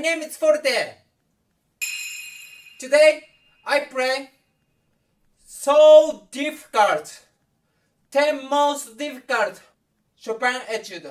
name is Forte. Today I play so difficult, 10 most difficult Chopin etude.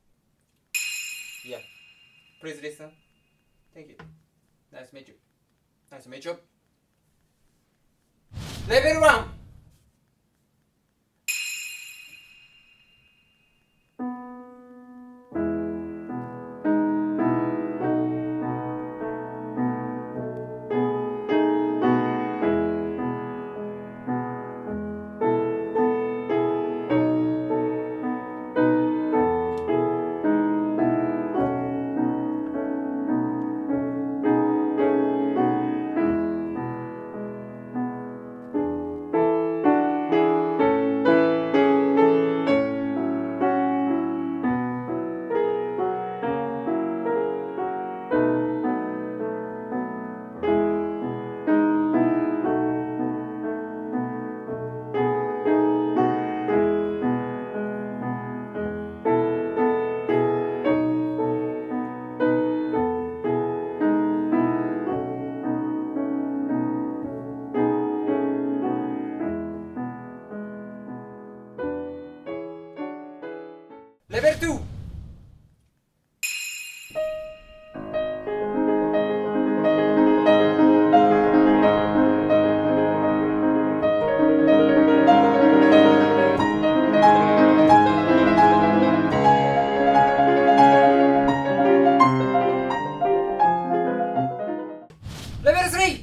Yeah, please listen. Thank you. Nice to meet you. Nice to meet you. Level 1. Level 2. Level 3.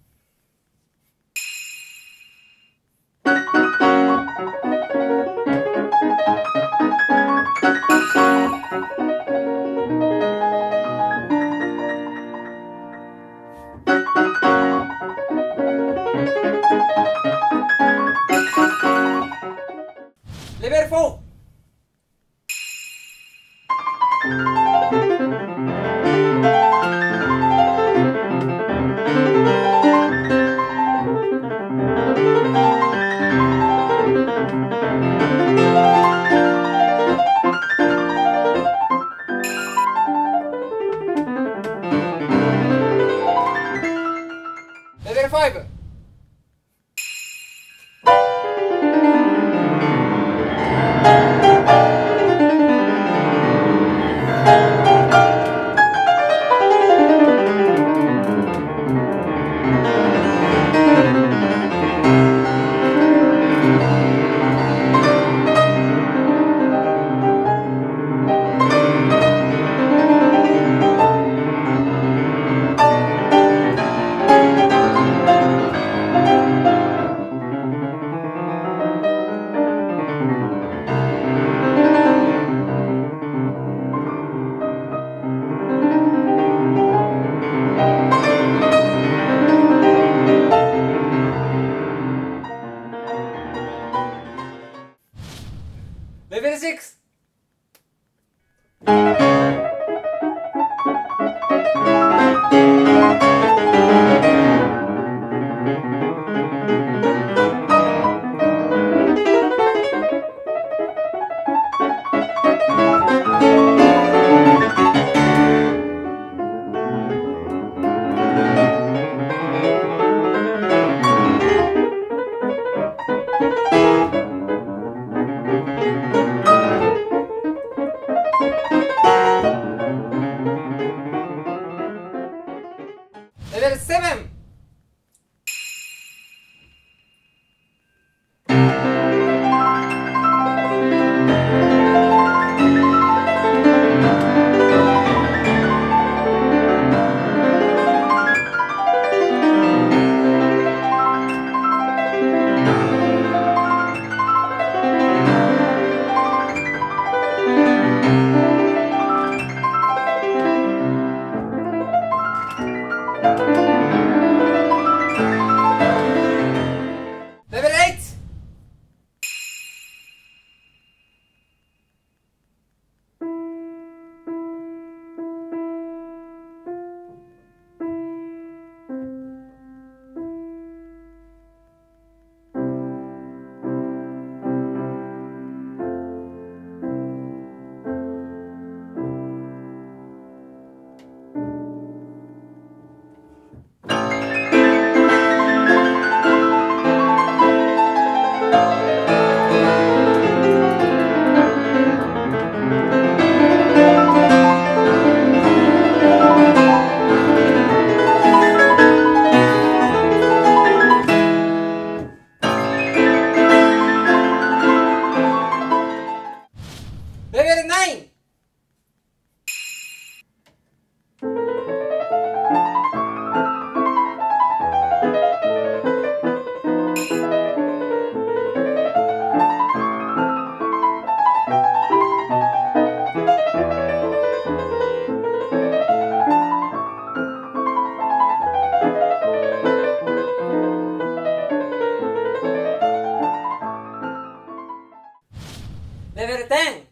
Level 4. Level 5. 10!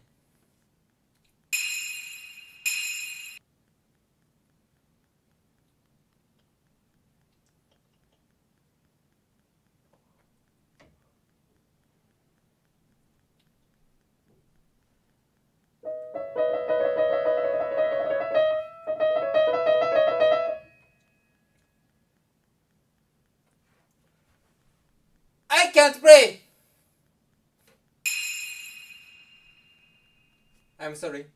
I can't play! I'm sorry.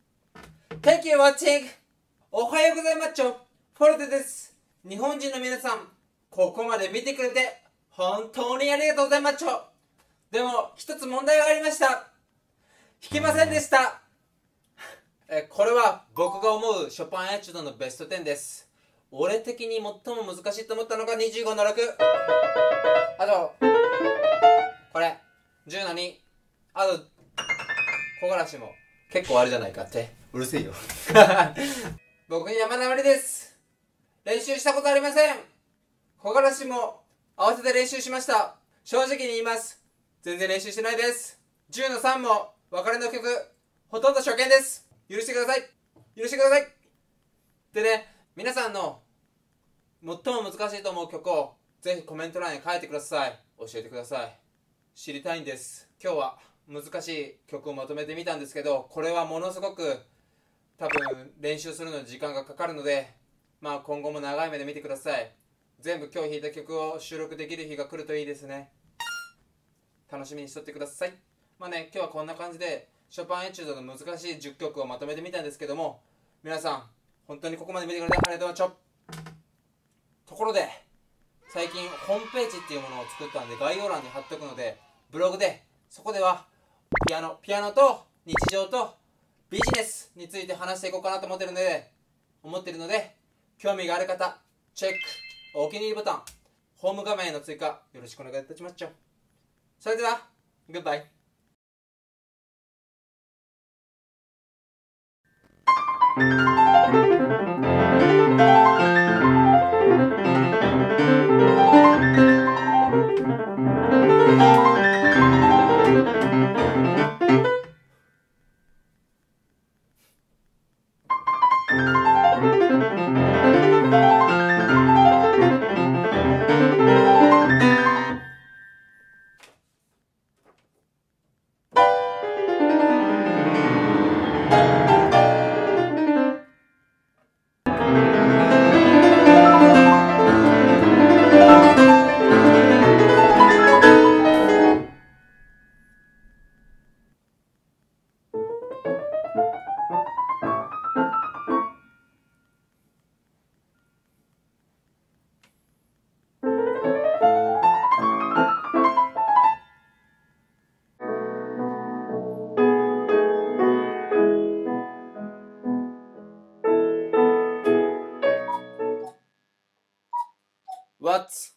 Thank you for watching! おはようございます。フォルテです。日本人の皆さん、ここまで見てくれて本当にありがとうございます。でも、一つ問題がありました。弾けませんでした。これは僕が思うショパンエチュードのベスト10です。俺的に最も難しいと思ったのが25の6。あと、これ、10の2。あと、木枯らしも結構あるじゃないかって。うるせえよ。僕に山田まりです。練習したことありません。木枯らしも合わせて練習しました。正直に言います。全然練習してないです。10の3も別れの曲、ほとんど初見です。許してください。許してください。でね、皆さんの最も難しいと思う曲をぜひコメント欄に書いてください。教えてください。知りたいんです。今日は難しい曲をまとめてみたんですけど、これはものすごく多分練習するのに時間がかかるので、まあ今後も長い目で見てください。全部今日弾いた曲を収録できる日が来るといいですね。楽しみにしとってください。まあね、今日はこんな感じでショパンエチュードの難しい10曲をまとめてみたんですけども、皆さん本当にここまで見てくれてありがとうございました。ところで最近ホームページっていうものを作ったんで概要欄に貼っとくので、ブログでそこではピアノと日常とビジネスについて話していこうかなと思ってるので、興味がある方チェック、お気に入りボタン、ホーム画面への追加よろしくお願いいたします。それではグッバイ。What's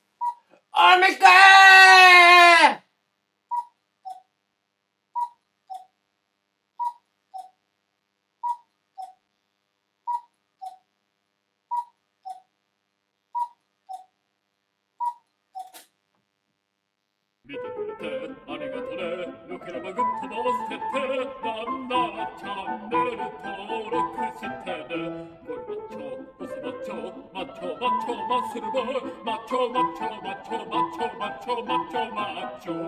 Omega? 見てくれてありがとね。よければグッドボス設定。なんならチャンネル登録してね。これマッチョ、ボスマッチョ、マッチョ、マッチョ、マッスルボーイ。マッチョ、マッチョ、マッチョ、マッチョ、マッチョ、マッチョ、マッチョ。